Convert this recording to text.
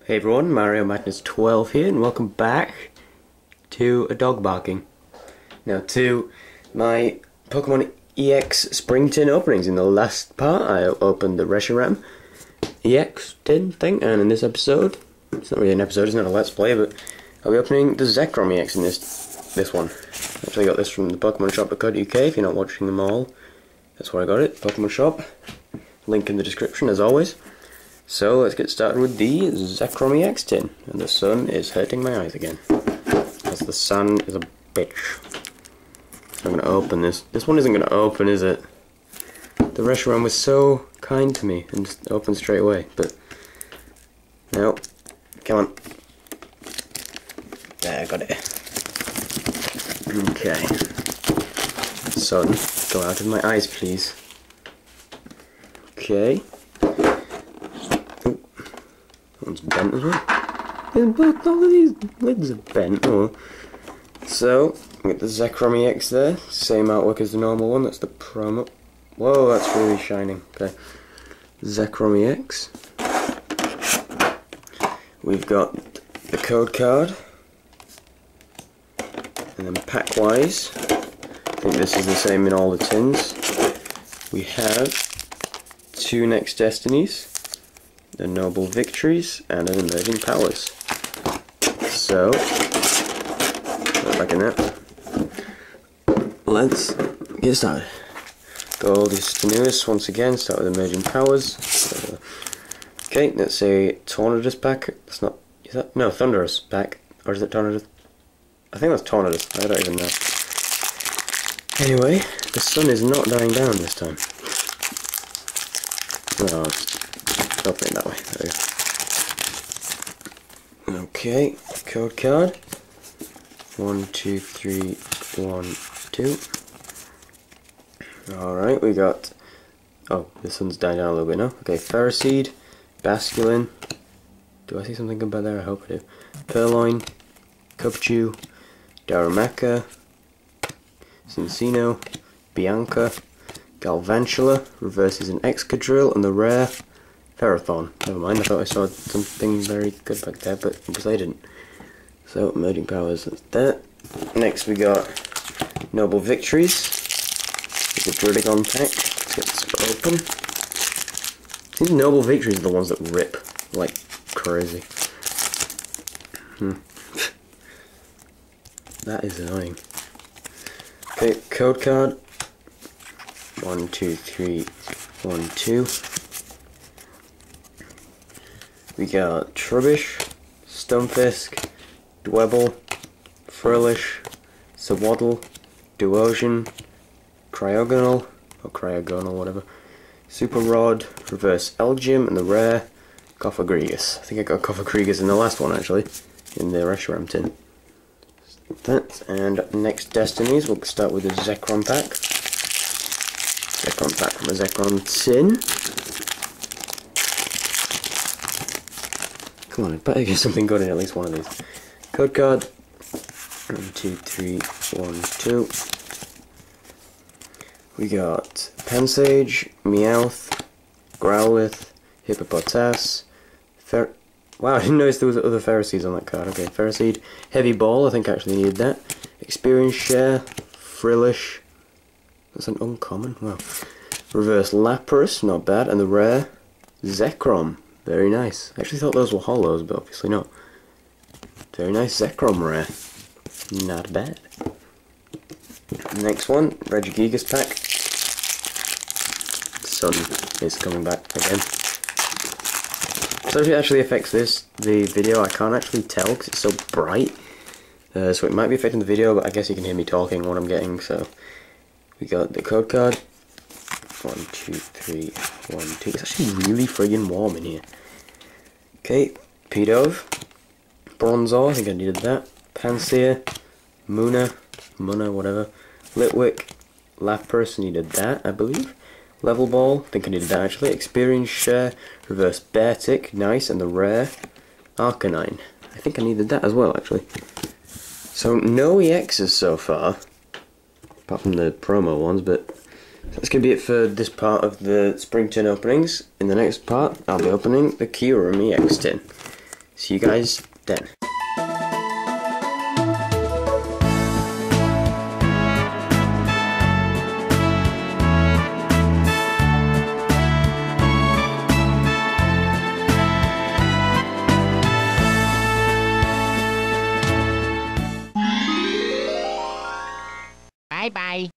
Hey everyone, Mario Madness 12 here, and welcome back to a dog barking. Now to my Pokémon EX Spring Tin openings. In the last part I opened the Reshiram EX Tin thing, and in this episode, it's not really an episode, it's not a Let's Play, but I'll be opening the Zekrom EX in this one. I actually got this from the Pokémon Shop.co.uk. If you're not watching them all, that's where I got it, Pokémon Shop. Link in the description as always. So let's get started with the Zekrom EX tin. And the sun is hurting my eyes again, because the sun is a bitch. I'm going to open this. This one isn't going to open, is it? The Reshiram was so kind to me and just opened straight away. But no, come on. There, I got it. Okay. Sun, go out of my eyes, please. Okay. One's bent as well. All of these lids are bent. Oh. So, we get the Zekrom EX there. Same artwork as the normal one. That's the promo. Whoa, that's really shining. Okay. Zekrom EX. We've got the code card. And then pack-wise, I think this is the same in all the tins. We have 2 Next Destinies, the Noble Victories, and an Emerging Powers. So, put back in that. Let's get started. Gold is the newest once again, start with Emerging Powers. Okay, that's a Tornadus pack. That's not, is that? No, Thunderous pack. Or is it Tornadus? I think that's Tornadus, I don't even know. Anyway, the sun is not dying down this time. No, open it that way. There we go. Okay, code card. 1, 2, 3, 1, 2. Alright, we got. Oh, this one's dying down a little bit now. Okay, Ferroseed, Basculin. Do I see something good by there? I hope I do. Purloin, Cubchoo, Darumaka, Cincino, Bianca, Galvantula, reverses an Excadrill, and the rare Ferrothorn. Never mind, I thought I saw something very good back there, but I guess I didn't. So, Emerging Powers, that's that. Next we got Noble Victories. With the Druddigon pack. Let's get this open. These Noble Victories are the ones that rip like crazy. That is annoying. Okay, code card. 1, 2, 3, 1, 2. We got Trubbish, Stunfisk, Dwebble, Furlish, Sawaddle, Duosion, Cryogonal, or Cryogonal, whatever, Super Rod, Reverse Elgyem, and the rare Gothagrigus. I think I got Gothagrigus in the last one actually, in the Reshiram tin. That, and Next Destinies, we'll start with the Zekrom pack. Zekrom pack from a Zekrom tin. Come on, I better get something good in at least one of these. Code card. 1, 2, 3, 1, 2. We got Pansage, Meowth, Growlithe, Hippopotas, wow, I didn't notice there was other Ferroseeds on that card. Okay, Ferroseed, Heavy Ball, I think I actually needed that. Experience Share, Frillish, that's an uncommon, wow. Reverse Lapras, not bad, and the rare Zekrom, very nice. I actually thought those were holos, but obviously not. Very nice Zekrom rare, not bad. Next one, Regigigas pack. Sun is coming back again. So if it actually affects the video, I can't actually tell because it's so bright. So it might be affecting the video, but I guess you can hear me talking what I'm getting. So we got the code card. 1, 2, 3, 1, 2. It's actually really friggin' warm in here. Okay, Pidove, Bronzor, I think I needed that. Pansear, Munna, whatever. Litwick, Lapras, needed that, I believe. Level Ball, I think I needed that actually. Experience Share, Reverse Beartic, nice, and the rare Arcanine. I think I needed that as well actually. So no EXs so far, apart from the promo ones, but that's going to be it for this part of the Spring Tin openings. In the next part, I'll be opening the Kyurem EX tin. See you guys then. Bye-bye.